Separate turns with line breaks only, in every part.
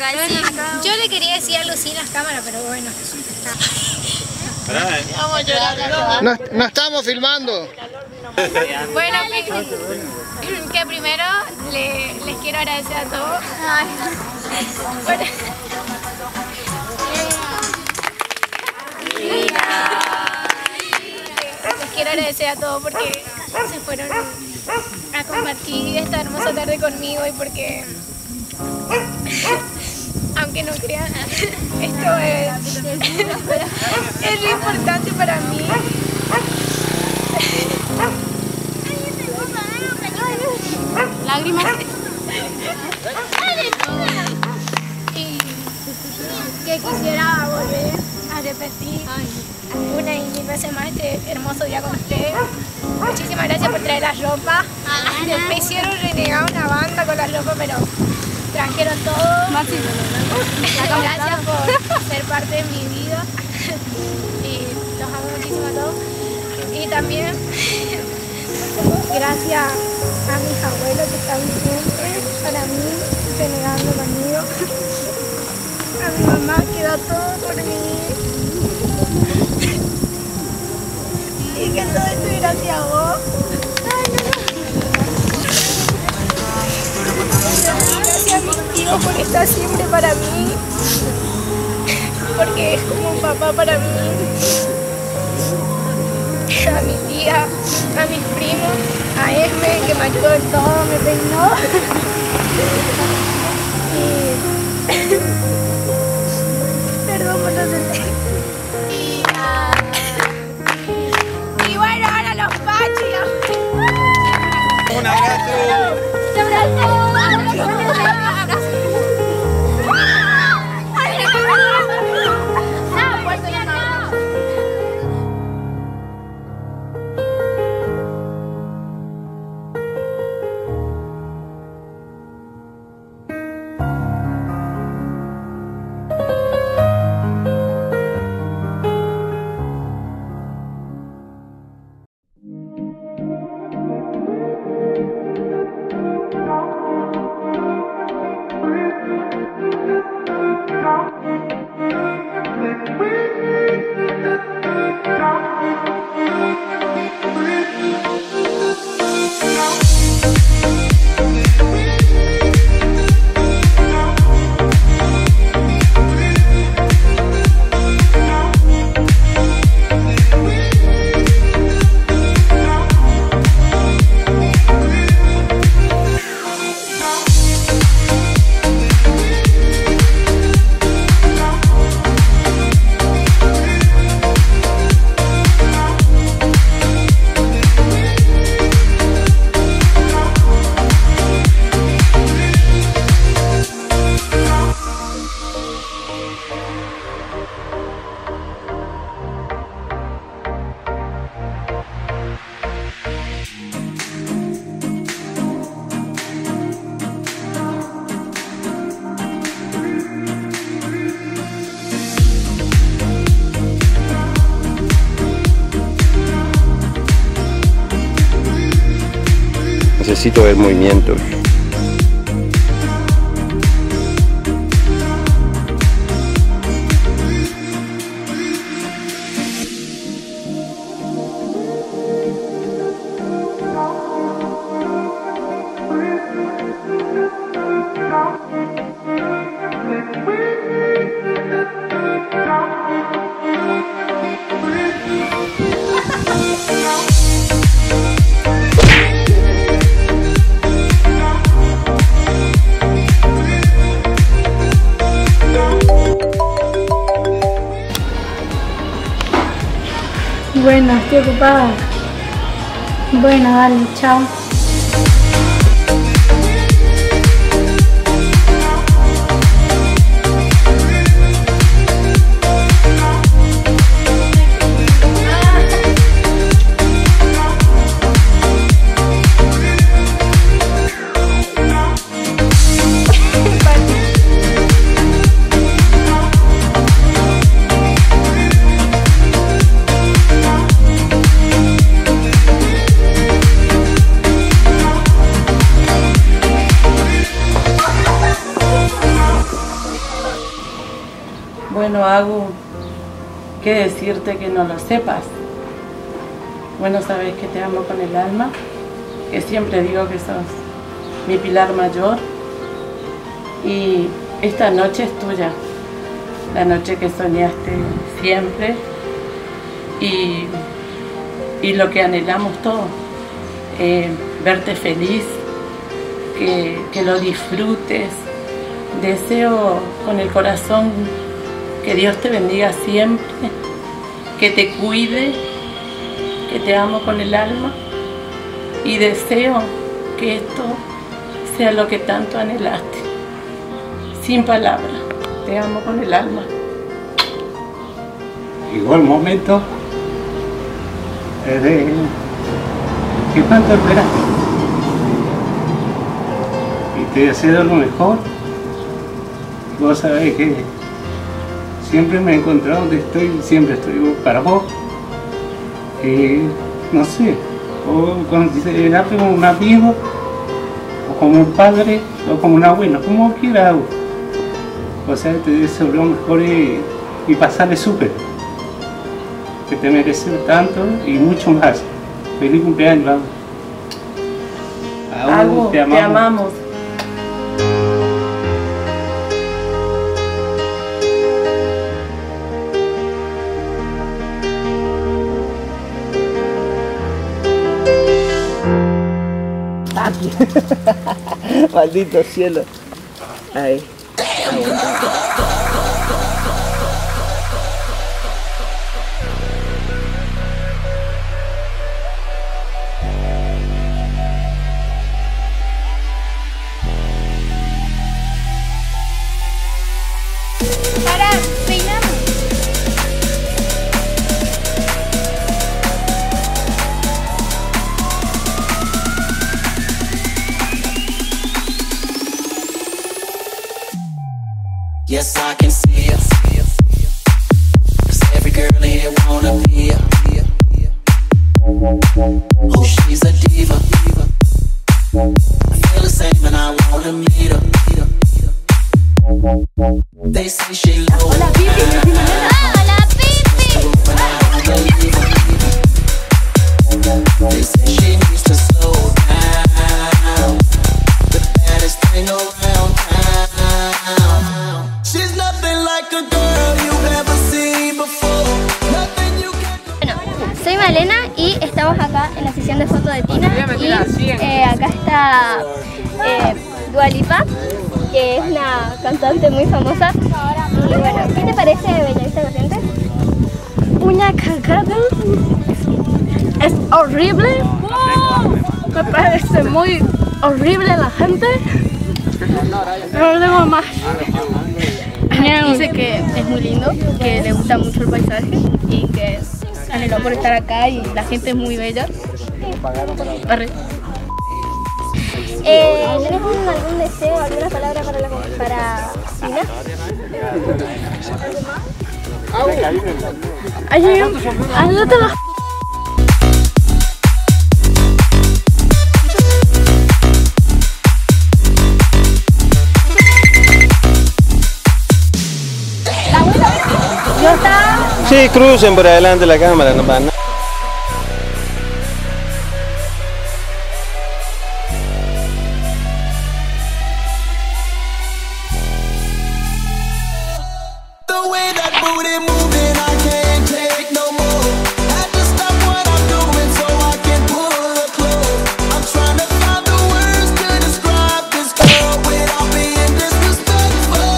acá. Sí. Yo le quería decir algo sin las cámaras, pero bueno.
Vamos a llorar.
No estamos filmando.
Bueno, que primero les quiero agradecer a todos. Les quiero agradecer a todos porque se fueron a compartir esta hermosa tarde conmigo y porque, aunque no crean, esto es lo importante para mí.
Lágrimas.
Y que quisiera volver a repetir una y mil veces más este hermoso día con ustedes. Muchísimas gracias por traer la ropa. Me hicieron renegar una banda con la ropa, pero trajeron todo. Gracias por ser parte de mi vida. Y los amo muchísimo a todos. Y también gracias a mis abuelos que están siempre para mí, renegando conmigo. A mi mamá que da todo por mí. Y que todo esto es gracias a vos. Gracias a mis tíos por estar siempre para mí. Porque es como un papá para mí. A mi tía, a mis primos, a Esme que me ayudó en todo, me peinó. Perdón por no sentir. Y bueno, ahora los pachis.
Un abrazo.
Un abrazo.
Necesito ver movimientos.
Bueno, estoy ocupada. Bueno, dale, chao.
hago que decirte que no lo sepas. Bueno, sabes que te amo con el alma, que siempre digo que sos mi pilar mayor y esta noche es tuya, la noche que soñaste siempre y lo que anhelamos todos, verte feliz, que lo disfrutes. Deseo con el corazón que Dios te bendiga siempre, que te cuide, que te amo con el alma y deseo que esto sea lo que tanto anhelaste. Sin palabras, te amo con el alma.
Llegó el momento de que cuánto esperaste y te deseo lo mejor. Vos sabés que siempre me he encontrado donde estoy, siempre estoy para vos. No sé, o considerarte como un amigo, o como un padre, o como un abuelo, como quieras. O sea, te deseo lo mejor y pasarle súper. Que te mereces tanto y mucho más. Feliz cumpleaños,
Agu, te amamos.
Maldito cielo. Ahí.
Para, peinamos.
Yes, I can see ya. 'Cause every girl here wanna be ya. Oh, she's a diva. I feel the same and I wanna meet her. They say she low.
Hola, Pipi. Hola, Pipi.
But I don't believe her. They say she needs to slow down. The baddest thing around town. She's nothing like a girl you've ever seen before. Nothing you can.
Bueno, soy Malena y estamos acá en la sesión de foto de Tina y acá está Dua Lipa, que es una cantante muy famosa. Y bueno, ¿qué te parece Bellavista Corrientes? Una cagada. Es horrible. Me parece muy horrible la gente. No tengo más. Dice que es muy lindo, que le gusta mucho el paisaje y que anheló por estar acá y la gente es muy bella. Arre. ¿Tenés algún deseo, alguna palabra para Tina? Ayúdate. ¿Ya está?
Sí, crucen por adelante la cámara, no pasa nada.
The way that booty moving, I can't take no more. Had to stop what I'm doing so I can pull her close. I'm trying to find the words to describe this girl without being disrespectful.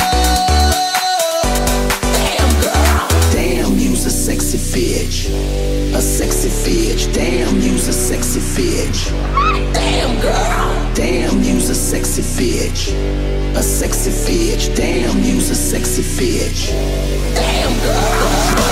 Damn girl, damn you's a sexy bitch, a sexy bitch. Damn you's a sexy bitch. Damn girl, damn you's a sexy bitch, a sexy bitch. Damn you's a sexy bitch. Damn girl.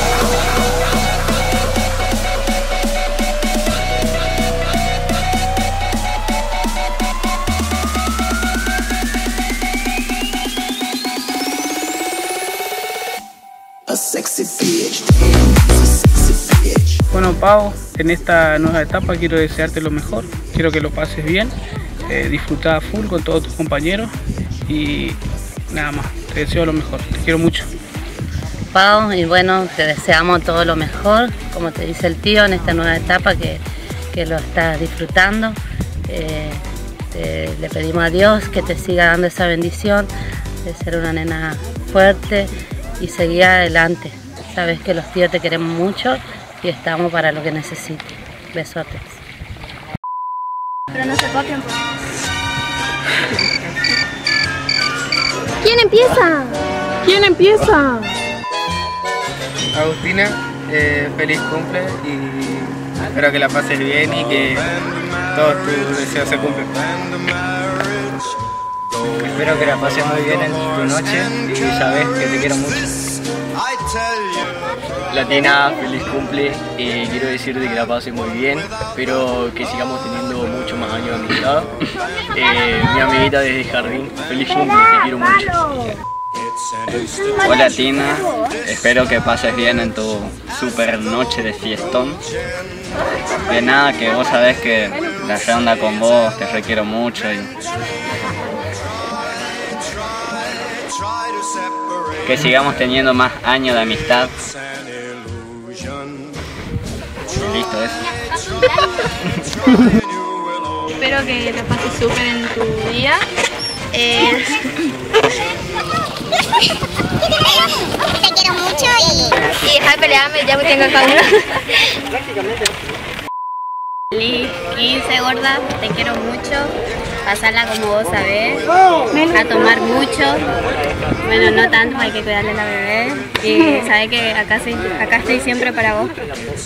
A sexy bitch. Damn you's a sexy bitch.
Bueno, Pau, en esta nueva etapa quiero desearte lo mejor, quiero que lo pases bien, disfrutar a full con todos tus compañeros y nada más, te deseo lo mejor, te quiero mucho.
Pau, y bueno, te deseamos todo lo mejor, como te dice el tío, en esta nueva etapa que lo estás disfrutando. Le pedimos a Dios que te siga dando esa bendición de ser una nena fuerte y seguir adelante. Sabes que los tíos te queremos mucho y estamos para lo que necesites. Besotes.
Pero no se copien. ¿Quién empieza?
¿Quién empieza?
Agustina, feliz cumple y espero que la pases bien y que todos tus deseos se cumplan. Espero que la pases muy bien en tu noche y sabes que te quiero mucho.
Latina, feliz cumple, quiero decirte que la pases muy bien, espero que sigamos teniendo muchos más años de amistad. Mi amiguita desde jardín, feliz cumple, te quiero mucho.
Hola Tina, espero que pases bien en tu super noche de fiestón. De nada, que vos sabés que la ronda con vos, te requiero mucho y que sigamos teniendo más años de amistad. Listo, eso.
Espero que la pases súper en tu día.
Te quiero mucho y dejar de pelearme, ya me tengo acá.
Feliz 15, gorda, te quiero mucho. Pasarla como vos sabés, a tomar mucho. Bueno, no tanto, hay que cuidarle a la bebé. Y sabés que acá estoy siempre para vos.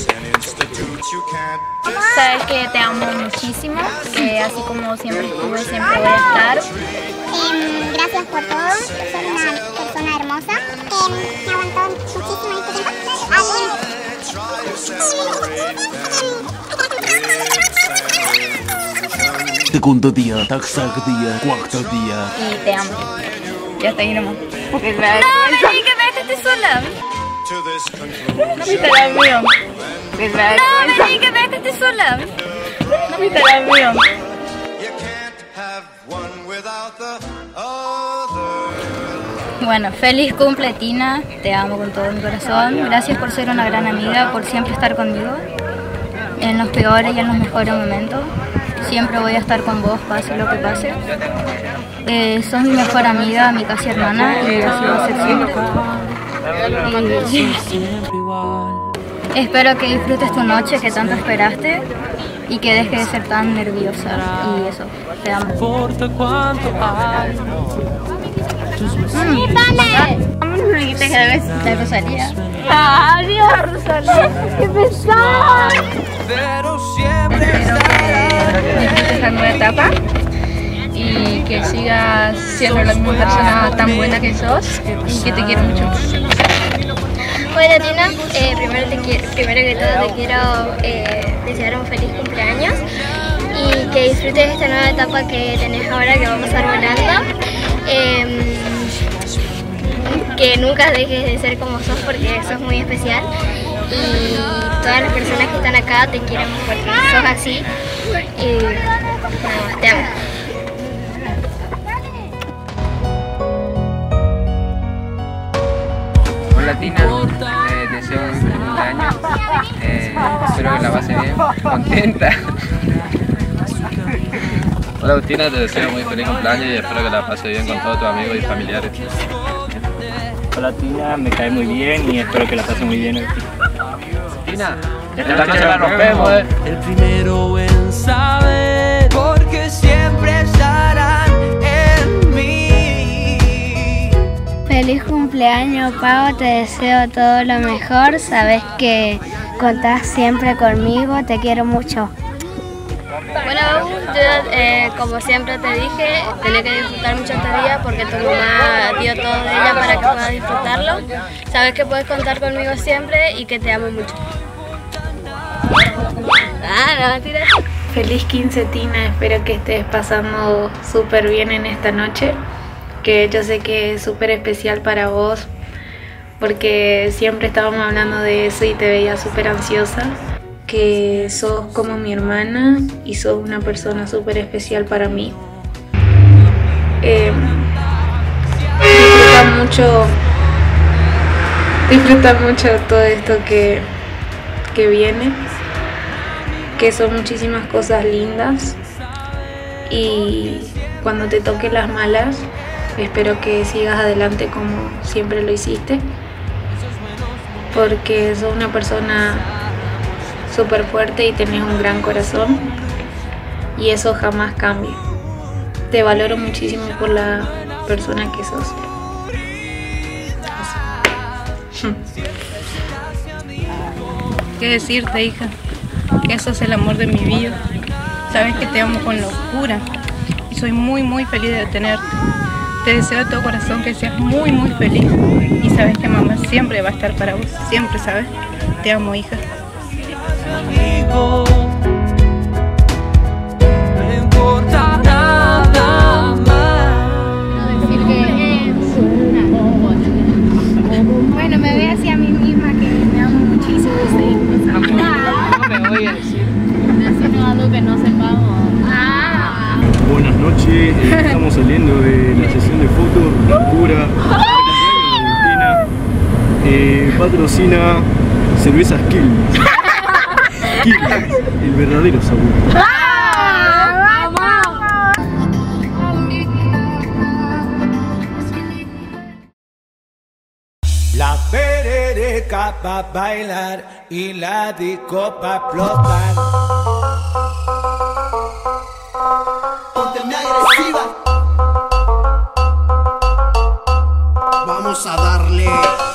Sabes que te amo muchísimo, que así como siempre estuve, siempre voy a estar. Gracias por todo, soy una persona hermosa. Me aguantó muchísimo este tiempo.
Segundo día, tercer día, cuarto día.
Y te amo.
Ya está ahí nomás. Porque
no, vení que me dejaste sola.
No me estará mío.
No, vení que me dejaste sola.
No me estará mío.
Bueno, feliz cumple Tina, te amo con todo mi corazón. Gracias por ser una gran amiga, por siempre estar conmigo. En los peores y en los mejores momentos. Siempre voy a estar con vos, pase lo que pase. Sos mi mejor amiga, mi casi hermana, y así va a ser siempre. Espero que disfrutes tu noche que tanto esperaste y que dejes de ser tan nerviosa. Y eso, te amo.
¡Dale! Rosalía.
¡Adiós, Rosalía! ¡Qué pesada!
Espero que disfrutes esta nueva etapa y que sigas siendo la misma persona tan buena que sos y que te quiero mucho.
Bueno, Tina, primero que todo te quiero desear un feliz cumpleaños y que disfrutes esta nueva etapa que tenés ahora, que vamos arbolando. Que nunca dejes de ser como sos porque sos muy especial y todas las personas que están acá te quieren porque sos así y no, te amo.
Hola Tina, te deseo un feliz cumpleaños, espero que la pases bien, contenta.
Hola Agustina, te deseo muy feliz cumpleaños y espero que la pases bien con todos tus amigos y familiares.
Hola Tina, me cae muy bien y espero que la pases muy bien hoy.
Tina, esta noche la rompemos,
El primero en saber, porque siempre estarán en mí.
Feliz cumpleaños, Pau, te deseo todo lo mejor, sabes que contás siempre conmigo, te quiero mucho.
Bueno, yo como siempre te dije, tenés que disfrutar mucho este día porque tu mamá dio todo de ella para que puedas disfrutarlo. Sabes que puedes contar conmigo siempre y que te amo mucho.
No, mentira.
Feliz 15 Tina, espero que estés pasando súper bien en esta noche, que yo sé que es súper especial para vos porque siempre estábamos hablando de eso y te veía súper ansiosa. Que sos como mi hermana y sos una persona súper especial para mí. Disfruta mucho
Disfruta mucho todo esto que viene, que son muchísimas cosas lindas, y cuando te toquen las malas, espero que sigas adelante como siempre lo hiciste, porque sos una persona súper fuerte y tenés un gran corazón, y eso jamás cambia. Te valoro muchísimo por la persona que sos.
¿Qué decirte, hija? Que sos el amor de mi vida. Sabes que te amo con locura y soy muy muy feliz de tenerte. Te deseo de todo corazón que seas muy muy feliz y sabes que mamá siempre va a estar para vos, siempre, ¿sabes? Te amo, hija.
No importa nada más.
Decir que bueno, me veo así a mí misma que me amo muchísimo.
No me voy a decir.
Decirnos algo que no sepamos.
Buenas noches, estamos saliendo de la sesión de fotos, pura, patrocina cervezas Quilmes. Quilmes, el verdadero sabor.
La perereca pa' bailar y la disco pa' explotar. Pónteme agresiva.
Vamos a darle.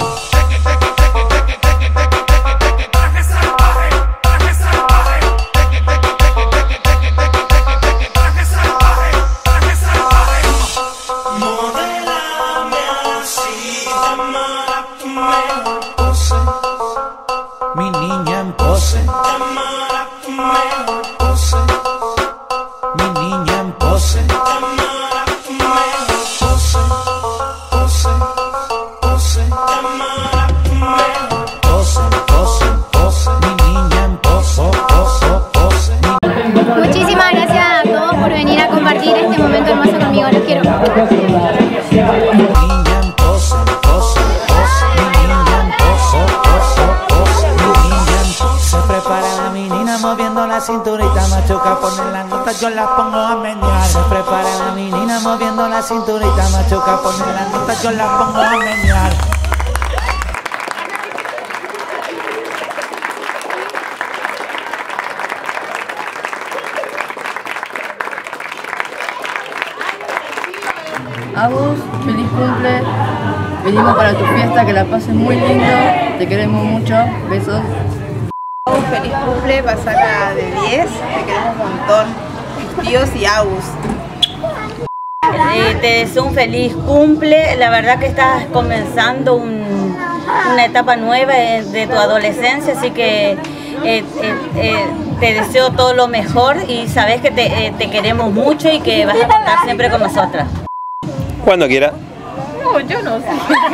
Mi niña en pose. Mi niña en pose.
Muchísimas gracias a todos por venir a compartir este momento hermoso conmigo. Los quiero.
Se prepara la menina moviendo la cinturita, machuca, ponen las notas, yo las pongo a menear. Se prepara la menina moviendo la cinturita, machuca, ponen las notas, yo las pongo a menear.
Agus, feliz cumple. Venimos para tu fiesta, que la pases muy lindo. Te queremos mucho. Besos.
Agus, feliz cumple, pasala de 10. Te queremos un montón. Tus tíos y Agus.
Te deseo un feliz cumple. La verdad que estás comenzando una etapa nueva de tu adolescencia, así que te deseo todo lo mejor y sabes que te queremos mucho y que vas a estar siempre con nosotras.
Cuando quiera.
No, yo no sé.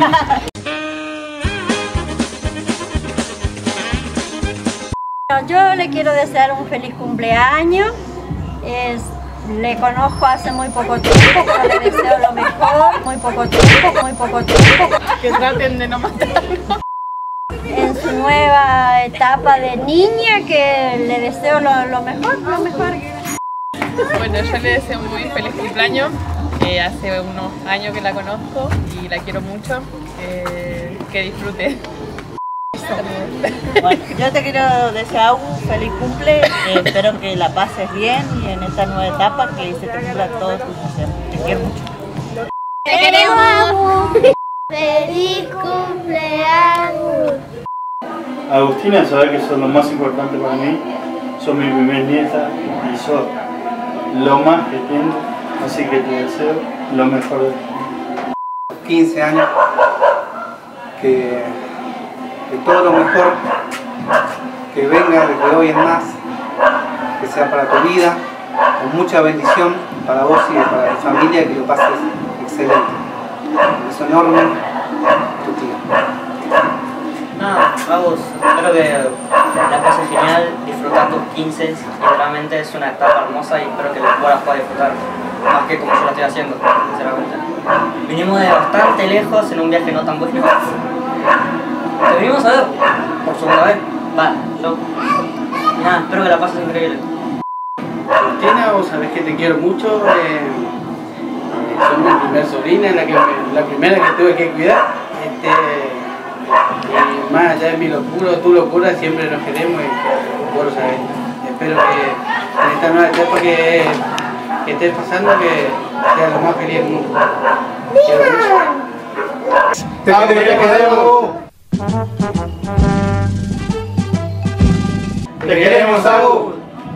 Yo le quiero desear un feliz cumpleaños. Le conozco hace muy poco tiempo, pero le deseo lo mejor. Muy poco tiempo.
Que traten de no matarlo.
En su nueva etapa de niña, que le deseo lo mejor.
Bueno, yo le deseo muy feliz cumpleaños. Hace unos años que la conozco y la quiero mucho. Que disfrute.
Bueno, yo te quiero desear un feliz cumple, espero que la pases bien y en esta nueva etapa que se te cumpla todos tus deseos. Te quiero mucho.
¡Te queremos! ¡Feliz cumpleaños!
Agustina, sabes que sos lo más importante para mí. Sos mi primer nieta y sos lo más que tengo, así que te deseo lo mejor de ti.
15 años, que todo lo mejor que venga de hoy en más, que sea para tu vida, con mucha bendición para vos y para tu familia, que lo pases excelente. Un beso enorme, tu tía.
Nada, vamos, espero que la pases genial, disfrutar tus 15, sinceramente es una etapa hermosa y espero que vos las puedas disfrutar más que como yo lo estoy haciendo, sinceramente. Vinimos de bastante lejos en un viaje no tan bueno. Te venimos a ver por segunda vez. Va, yo. Nada, espero que la pases increíble.
Agustina, vos sabés que te quiero mucho. Soy mi primer sobrina, la primera que tuve que cuidar. Y más allá de mi locura, tu locura, siempre nos queremos y vos lo sabés. Espero que en esta nueva etapa que estés pasando, que seas lo más feliz del mundo. Te queremos. Te queremos, Agus.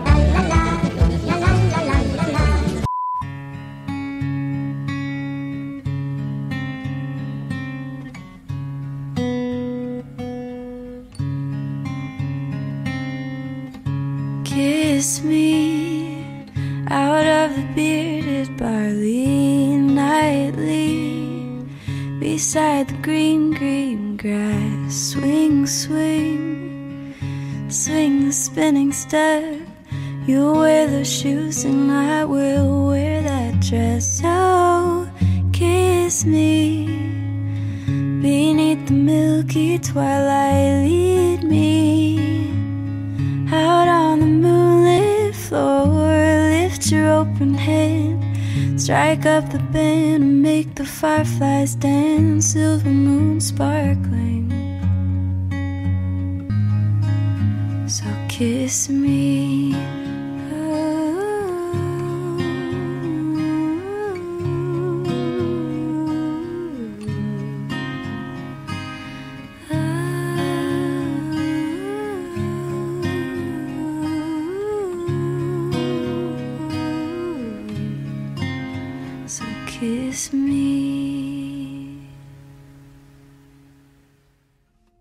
Kiss me out of the bearded barley nightly, beside the green, green grass. Swing, swing, swing the spinning step. You wear those shoes and I will wear that dress. So kiss me beneath the milky twilight. Lead me out on the moonlit floor. Lift your open hand, strike up the band, and make the fireflies dance. Silver moon sparkling. So kiss me. So kiss me.